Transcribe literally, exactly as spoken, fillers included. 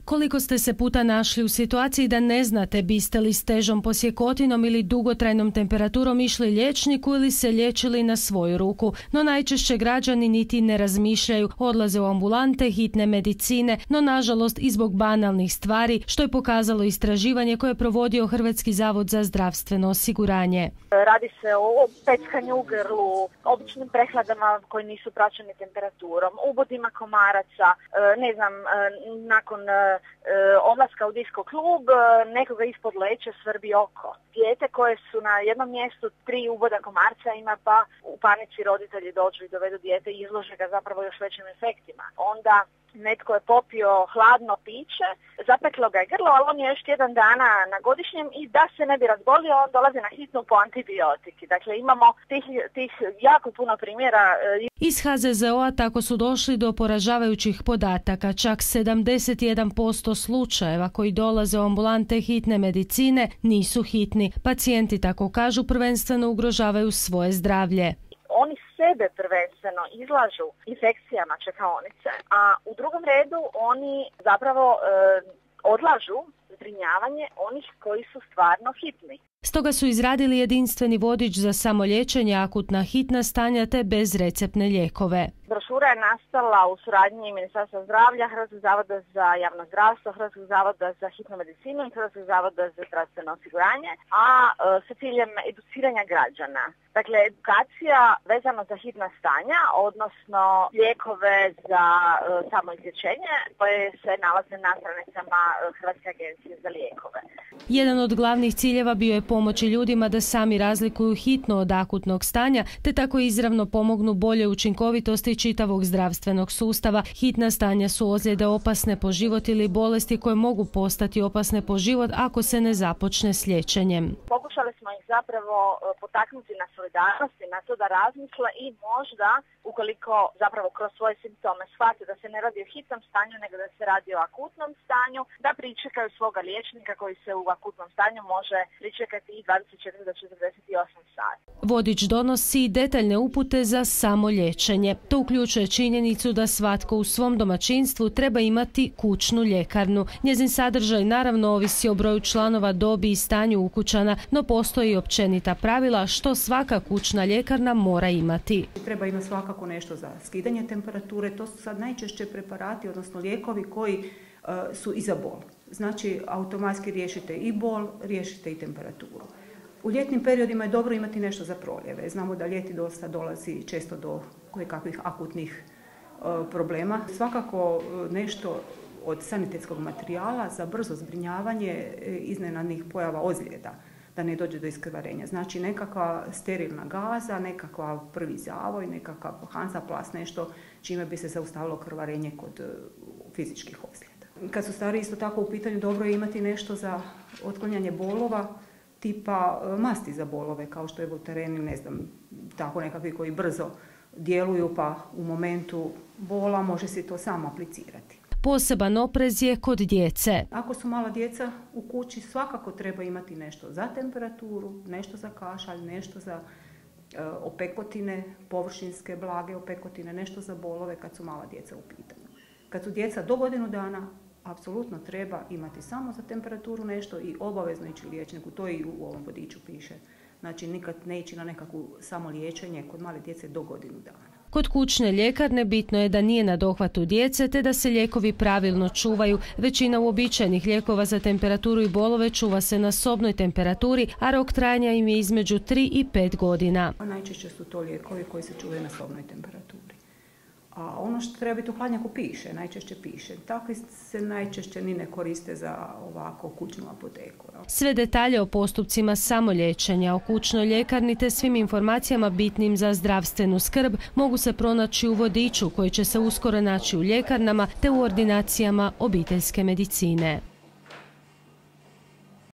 Koliko ste se puta našli u situaciji da ne znate biste li s težom posjekotinom ili dugotrajnom temperaturom išli liječniku ili se liječili na svoju ruku, no najčešće građani niti ne razmišljaju, odlaze u ambulante hitne medicine, no nažalost i zbog banalnih stvari, što je pokazalo istraživanje koje je provodio Hrvatski zavod za zdravstveno osiguranje. Radi se o peckanju u grlu, običnim prehladama koji nisu praćeni temperaturom, ubodima komaraca, ne znam, nakon odlaska u disko klub, nekoga ispod leća svrbi oko. Dijete koje su na jednom mjestu tri uboda komarca ima, pa u panici roditelji dođu i dovedu dijete i izlože ga zapravo još većim efektima. Onda netko je popio hladno piće, zapeklo ga je grlo, ali on je još tjedan dana na godišnjem i da se ne bi razbolio, on dolazi na hitnu po antibiotiki. Dakle, imamo tih, tih jako puno primjera. Iz H Z Z O-a tako su došli do poražavajućih podataka. Čak sedamdeset jedan posto slučajeva koji dolaze u ambulante hitne medicine nisu hitni. Pacijenti, tako kažu, prvenstveno ugrožavaju svoje zdravlje. Oni sebe prvenstveno izlažu infekcijama čekaonice, a u drugom redu oni zapravo e, odlažu zbrinjavanje onih koji su stvarno hitni. Stoga su izradili jedinstveni vodič za samoliječenje, akutna hitna stanja te bezreceptne lijekove. Brošura je nastala u suradnji Ministarstva zdravlja, Hrvatskog zavoda za javno zdravstvo, Hrvatskog zavoda za hitnu medicinu i Hrvatskog zavoda za zdravstveno osiguranje, a e, sa ciljem educiranja građana. Dakle, edukacija vezano za hitna stanja, odnosno lijekove za e, samoizlječenje koje se nalaze na stranicama Hrvatske agencije za lijekove. Jedan od glavnih ciljeva bio je pomoći ljudima da sami razlikuju hitno od akutnog stanja, te tako izravno pomognu bolje učinkovitosti čitavog zdravstvenog sustava. Hitna stanja su ozljede opasne po život ili bolesti koje mogu postati opasne po život ako se ne započne s liječenjem. Pokušali smo ih zapravo potaknuti na solidarnosti, na to da razmisle i možda, ukoliko zapravo kroz svoje simptome shvate da se ne radi o hitnom stanju, nego da se radi o akutnom stanju, da pričekaju svoga liječnika koji se u akutnom stanju može pričekati i dvadeset četiri do četrdeset osam sati. Vodič donosi detaljne upute za samoliječenje. To uključuje činjenicu da svatko u svom domaćinstvu treba imati kućnu ljekarnu. Njezin sadržaj naravno ovisi o broju članova, dobi i stanju ukućana, no postoji općenita pravila što svaka kućna ljekarna mora imati. Treba imati svakako nešto za skidanje temperature. To su sad najčešće preparati, odnosno lijekovi koji uh, su i za bol. Znači, automatski riješite i bol, riješite i temperaturu. U ljetnim periodima je dobro imati nešto za proljeve. Znamo da ljeti dosta dolazi često do kojekakvih akutnih uh, problema. Svakako uh, nešto od sanitetskog materijala za brzo zbrinjavanje iznenadnih pojava ozljeda, da ne dođe do iskrvarenja. Znači nekakva sterilna gaza, nekakav prvi zavoj, nekakav Hansaplast, nešto čime bi se zaustavilo krvarenje kod uh, fizičkih ozljeda. Kad su stari isto tako u pitanju, dobro je imati nešto za otklanjanje bolova, tipa masti za bolove, kao što je Voltaren, ne znam, tako nekakvi koji brzo djeluju, pa u momentu bola može se to samo aplicirati. Poseban oprez je kod djece. Ako su mala djeca u kući, svakako treba imati nešto za temperaturu, nešto za kašalj, nešto za e, opekotine, površinske blage opekotine, nešto za bolove kad su mala djeca u pitanju. Kad su djeca do godinu dana, apsolutno treba imati samo za temperaturu nešto i obavezno ići liječniku, to i u ovom vodiču piše. Znači nikad ne ići na nekakvu samo liječenje kod male djece do godinu dana. Kod kućne ljekarne bitno je da nije na dohvatu djece te da se lijekovi pravilno čuvaju. Većina uobičajenih lijekova za temperaturu i bolove čuva se na sobnoj temperaturi, a rok trajanja im je između tri i pet godina. Najčešće su to lijekovi koji se čuvaju na sobnoj temperaturi. A ono što treba biti u hladnjaku piše, najčešće piše. Takvi se najčešće ni ne koriste za ovako kućnu apoteku. Sve detalje o postupcima samoliječenja, o kućnoj ljekarni te svim informacijama bitnim za zdravstvenu skrb mogu se pronaći u vodiču koji će se uskoro naći u ljekarnama te u ordinacijama obiteljske medicine.